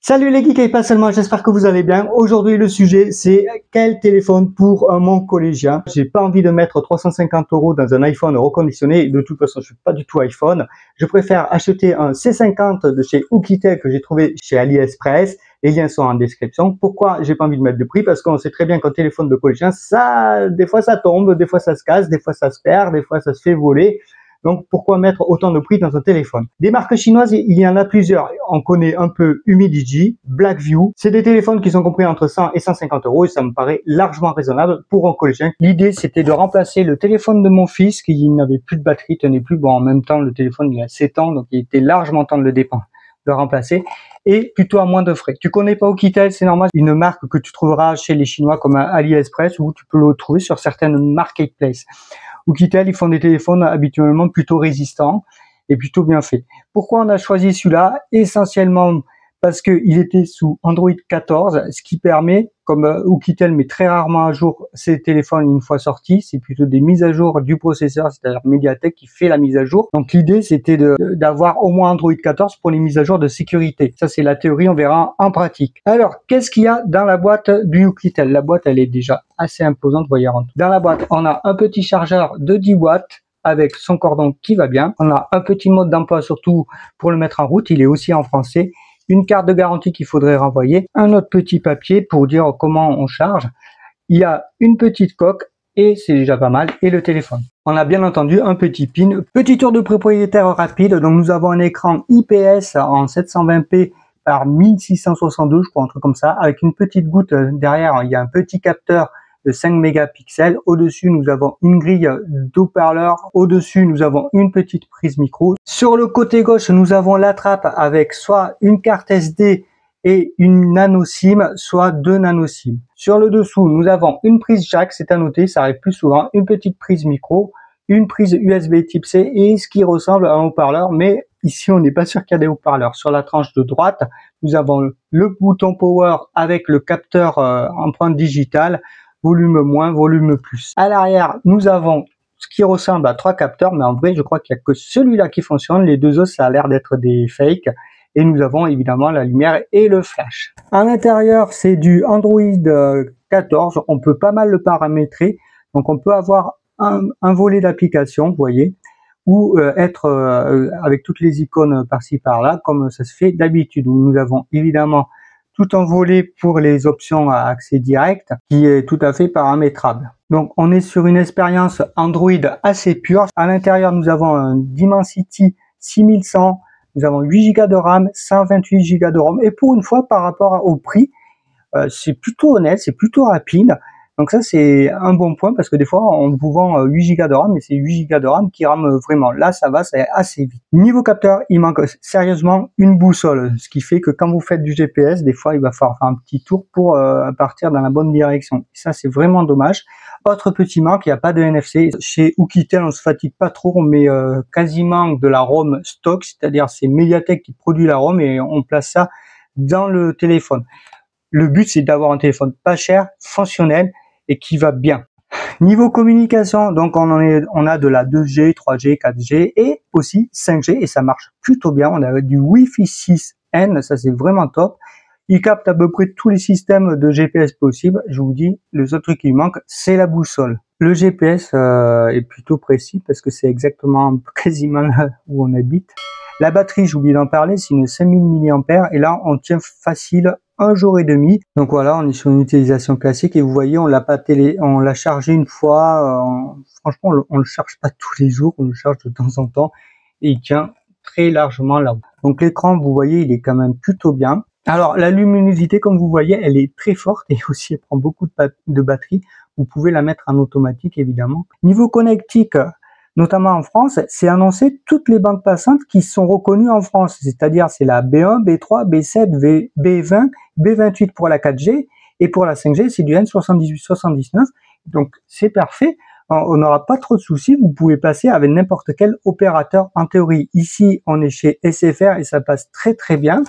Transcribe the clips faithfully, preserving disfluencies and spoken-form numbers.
Salut les geeks et pas seulement, j'espère que vous allez bien. Aujourd'hui le sujet c'est quel téléphone pour mon collégien. J'ai pas envie de mettre trois cent cinquante euros dans un iPhone reconditionné. De toute façon je suis pas du tout iPhone. Je préfère acheter un C cinquante de chez Oukitel que j'ai trouvé chez AliExpress. Les liens sont en description. Pourquoi j'ai pas envie de mettre de prix? Parce qu'on sait très bien qu'un téléphone de collégien, ça, des fois ça tombe, des fois ça se casse, des fois ça se perd, des fois ça se fait voler. Donc, pourquoi mettre autant de prix dans un téléphone? Des marques chinoises, il y en a plusieurs. On connaît un peu Humidigi, Blackview. C'est des téléphones qui sont compris entre cent et cent cinquante euros et ça me paraît largement raisonnable pour un collégien. L'idée, c'était de remplacer le téléphone de mon fils qui n'avait plus de batterie, tenait plus. Bon, en même temps, le téléphone, il a sept ans, donc il était largement temps de le dépendre, de le remplacer. Et plutôt à moins de frais. Tu connais pas Oukitel, c'est normal. Une marque que tu trouveras chez les Chinois comme AliExpress ou tu peux le trouver sur certaines marketplaces. Oukitel, ils font des téléphones habituellement plutôt résistants et plutôt bien faits. Pourquoi on a choisi celui-là? Essentiellement parce qu'il était sous Android quatorze, ce qui permet, comme Oukitel met très rarement à jour ses téléphones une fois sortis, c'est plutôt des mises à jour du processeur, c'est-à-dire Mediatek qui fait la mise à jour. Donc l'idée, c'était d'avoir au moins Android quatorze pour les mises à jour de sécurité. Ça, c'est la théorie, on verra en pratique. Alors, qu'est-ce qu'il y a dans la boîte du Oukitel? La boîte, elle est déjà assez imposante, voyez. Dans la boîte, on a un petit chargeur de dix watts avec son cordon qui va bien. On a un petit mode d'emploi surtout pour le mettre en route, il est aussi en français. Une carte de garantie qu'il faudrait renvoyer, un autre petit papier pour dire comment on charge. Il y a une petite coque et c'est déjà pas mal, et le téléphone. On a bien entendu un petit pin. Petit tour de propriétaire rapide, donc nous avons un écran I P S en sept cent vingt p par mille six cent soixante-douze, je crois, un truc comme ça, avec une petite goutte derrière, il y a un petit capteur de cinq mégapixels. Au-dessus, nous avons une grille d'haut-parleur. Au-dessus, nous avons une petite prise micro. Sur le côté gauche, nous avons la trappe avec soit une carte S D et une nano SIM, soit deux nano SIM. Sur le dessous, nous avons une prise jack, c'est à noter, ça arrive plus souvent, une petite prise micro, une prise U S B type C et ce qui ressemble à un haut-parleur, mais ici, on n'est pas sûr qu'il y a des haut-parleurs. Sur la tranche de droite, nous avons le bouton power avec le capteur euh, empreinte digitale, volume moins, volume plus. À l'arrière, nous avons ce qui ressemble à trois capteurs, mais en vrai, je crois qu'il n'y a que celui-là qui fonctionne. Les deux autres, ça a l'air d'être des fakes. Et nous avons évidemment la lumière et le flash. À l'intérieur, c'est du Android quatorze. On peut pas mal le paramétrer. Donc, on peut avoir un, un volet d'application, vous voyez, ou euh, être euh, avec toutes les icônes par-ci par-là, comme ça se fait d'habitude. Nous avons évidemment tout un volet pour les options à accès direct qui est tout à fait paramétrable. Donc on est sur une expérience Android assez pure. À l'intérieur, nous avons un Dimensity six mille cent, nous avons huit giga de RAM, cent vingt-huit giga de ROM. Et pour une fois, par rapport au prix, euh, c'est plutôt honnête, c'est plutôt rapide. Donc ça, c'est un bon point parce que des fois, on vous vend huit giga de RAM, mais c'est huit giga de RAM qui rame vraiment. Là, ça va, c'est assez vite. Niveau capteur, il manque sérieusement une boussole, ce qui fait que quand vous faites du G P S, des fois, il va falloir faire un petit tour pour euh, partir dans la bonne direction. Et ça, c'est vraiment dommage. Autre petit manque, il n'y a pas de N F C. Chez Oukitel, on se fatigue pas trop, on met euh, quasiment de la ROM stock, c'est-à-dire c'est Mediatek qui produit la ROM et on place ça dans le téléphone. Le but, c'est d'avoir un téléphone pas cher, fonctionnel, et qui va bien. Niveau communication, donc on en est, on a de la deux G, trois G, quatre G et aussi cinq G et ça marche plutôt bien. On a du Wi-Fi six N, ça c'est vraiment top. Il capte à peu près tous les systèmes de G P S possibles. Je vous dis, le seul truc qui lui manque, c'est la boussole. Le G P S euh, est plutôt précis parce que c'est exactement quasiment là où on habite. La batterie, j'ai oublié d'en parler, c'est une cinq mille milliampères et là on tient facile un jour et demi. Donc voilà, on est sur une utilisation classique et vous voyez, on l'a pas télé, on l'a chargé une fois. Euh, franchement, on le, on le charge pas tous les jours, on le charge de temps en temps et il tient très largement là-haut. Donc l'écran, vous voyez, il est quand même plutôt bien. Alors la luminosité, comme vous voyez, elle est très forte et aussi elle prend beaucoup de, de batterie. Vous pouvez la mettre en automatique évidemment. Niveau connectique, notamment en France, c'est annoncé toutes les bandes passantes qui sont reconnues en France, c'est-à-dire c'est la B un, B trois, B sept, B vingt, B vingt-huit pour la quatre G et pour la cinq G c'est du N soixante-dix-huit soixante-dix-neuf, donc c'est parfait, on n'aura pas trop de soucis, vous pouvez passer avec n'importe quel opérateur en théorie. Ici on est chez S F R et ça passe très très bien.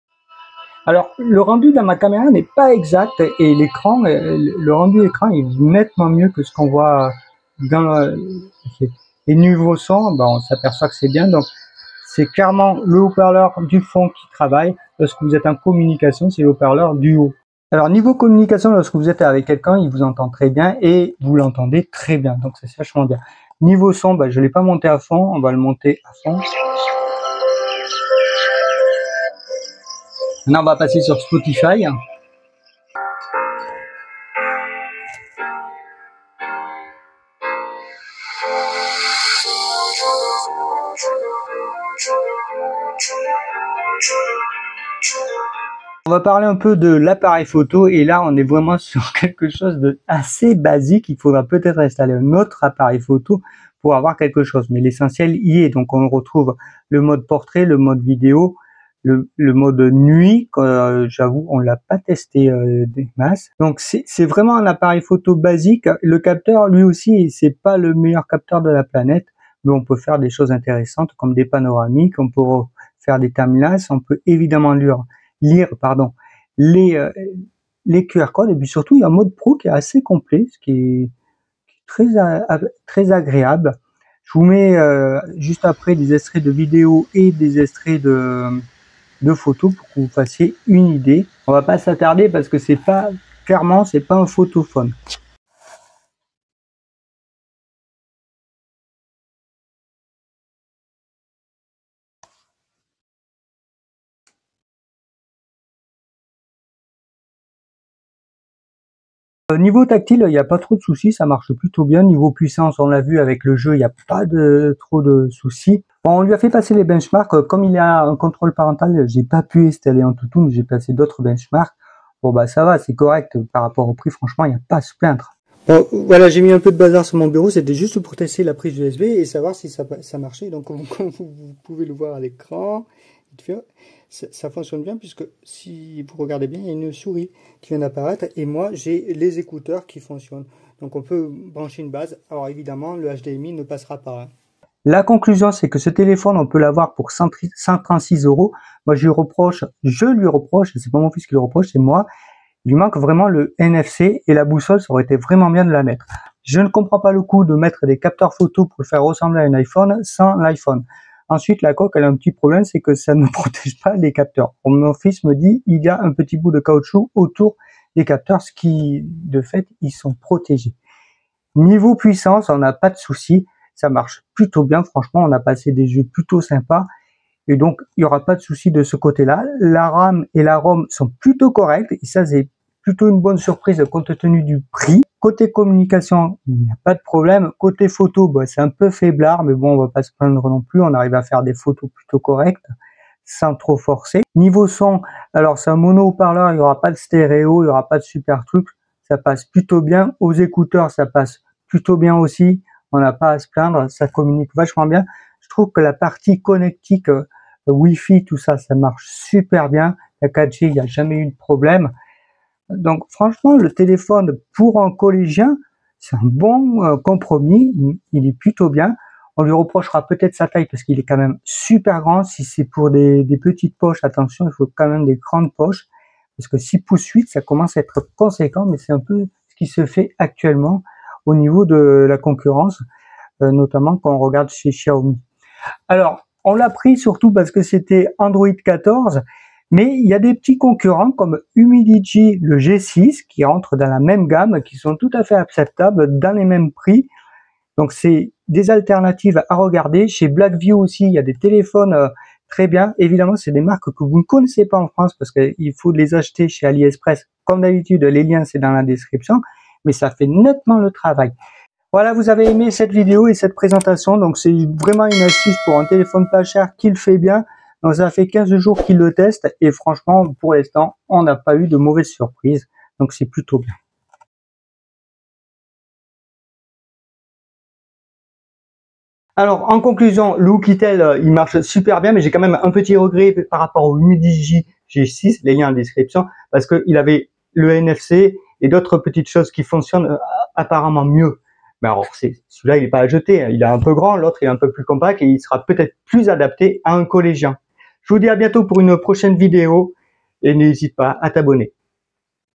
Alors le rendu dans ma caméra n'est pas exact et l'écran, le rendu écran est nettement mieux que ce qu'on voit dans le... Et niveau son, ben, on s'aperçoit que c'est bien. Donc, c'est clairement le haut-parleur du fond qui travaille. lorsque vous êtes en communication, c'est le haut-parleur du haut. Alors niveau communication, lorsque vous êtes avec quelqu'un, il vous entend très bien et vous l'entendez très bien, donc c'est vachement bien. Niveau son, bah, je ne l'ai pas monté à fond, on va le monter à fond. Maintenant on va passer sur Spotify. On va parler un peu de l'appareil photo et là on est vraiment sur quelque chose de assez basique. Il faudra peut-être installer un autre appareil photo pour avoir quelque chose, mais l'essentiel y est. Donc on retrouve le mode portrait, le mode vidéo, le, le mode nuit. Euh, J'avoue, on l'a pas testé euh, des masses. Donc c'est vraiment un appareil photo basique. Le capteur, lui aussi, c'est pas le meilleur capteur de la planète, mais on peut faire des choses intéressantes comme des panoramiques. On peut faire des timelapses. On peut évidemment lire. lire pardon, les, euh, les Q R codes, et puis surtout il y a un mode pro qui est assez complet, ce qui est, qui est très, a, très agréable. Je vous mets euh, juste après des extraits de vidéos et des extraits de, de photos pour que vous fassiez une idée. On va pas s'attarder parce que c'est pas, clairement c'est pas un photophone. Niveau tactile, il n'y a pas trop de soucis, ça marche plutôt bien. Niveau puissance, on l'a vu avec le jeu, il n'y a pas de trop de soucis. Bon, on lui a fait passer les benchmarks. Comme il y a un contrôle parental, j'ai pas pu installer en tout, mais j'ai passé d'autres benchmarks. Bon bah ça va, c'est correct par rapport au prix. Franchement, il n'y a pas à se plaindre. Bon, voilà, j'ai mis un peu de bazar sur mon bureau. C'était juste pour tester la prise U S B et savoir si ça, ça marchait. Donc, comme vous, vous pouvez le voir à l'écran, ça, ça fonctionne bien puisque si vous regardez bien, il y a une souris qui vient d'apparaître et moi j'ai les écouteurs qui fonctionnent. Donc on peut brancher une base. Alors évidemment le H D M I ne passera pas. Hein. La conclusion, c'est que ce téléphone, on peut l'avoir pour cent trente-six euros. Moi je lui reproche, je lui reproche, c'est pas mon fils qui le reproche, c'est moi. Il lui manque vraiment le N F C et la boussole, ça aurait été vraiment bien de la mettre. Je ne comprends pas le coup de mettre des capteurs photo pour le faire ressembler à un iPhone sans l'iPhone. Ensuite, la coque, elle a un petit problème, c'est que ça ne protège pas les capteurs. Mon fils me dit, il y a un petit bout de caoutchouc autour des capteurs, ce qui, de fait, ils sont protégés. Niveau puissance, on n'a pas de souci, ça marche plutôt bien. Franchement, on a passé des jeux plutôt sympas. Et donc, il n'y aura pas de souci de ce côté-là. La RAM et la ROM sont plutôt correctes. Et ça, c'est plutôt une bonne surprise compte tenu du prix. Côté communication, il n'y a pas de problème. Côté photo, bah, c'est un peu faiblard, mais bon, on va pas se plaindre non plus. On arrive à faire des photos plutôt correctes, sans trop forcer. Niveau son, alors c'est un mono haut-parleur, il n'y aura pas de stéréo, il n'y aura pas de super truc. Ça passe plutôt bien. Aux écouteurs, ça passe plutôt bien aussi. On n'a pas à se plaindre, ça communique vachement bien. Je trouve que la partie connectique, euh, Wi-Fi, tout ça, ça marche super bien. La quatre G, il n'y a jamais eu de problème. Donc franchement, le téléphone pour un collégien, c'est un bon euh, compromis, il, il est plutôt bien. On lui reprochera peut-être sa taille parce qu'il est quand même super grand. Si c'est pour des, des petites poches, attention, il faut quand même des grandes poches. Parce que six pouces huit, ça commence à être conséquent, mais c'est un peu ce qui se fait actuellement au niveau de la concurrence, euh, notamment quand on regarde chez Xiaomi. Alors, on l'a pris surtout parce que c'était Android quatorze. Mais il y a des petits concurrents comme Humidigi, le G six, qui rentrent dans la même gamme, qui sont tout à fait acceptables dans les mêmes prix. Donc c'est des alternatives à regarder. Chez Blackview aussi, il y a des téléphones euh, très bien. Évidemment, c'est des marques que vous ne connaissez pas en France parce qu'il faut les acheter chez AliExpress. Comme d'habitude, les liens, c'est dans la description. Mais ça fait nettement le travail. Voilà, vous avez aimé cette vidéo et cette présentation. Donc c'est vraiment une astuce pour un téléphone pas cher qui le fait bien. Donc ça fait quinze jours qu'il le teste et franchement, pour l'instant, on n'a pas eu de mauvaise surprise. Donc c'est plutôt bien. Alors en conclusion, le Oukitel, il marche super bien, mais j'ai quand même un petit regret par rapport au Humidigi G six, les liens en description, parce qu'il avait le N F C et d'autres petites choses qui fonctionnent apparemment mieux. Mais alors celui-là, il n'est pas à jeter, il est un peu grand, l'autre est un peu plus compact et il sera peut-être plus adapté à un collégien. Je vous dis à bientôt pour une prochaine vidéo et n'hésite pas à t'abonner.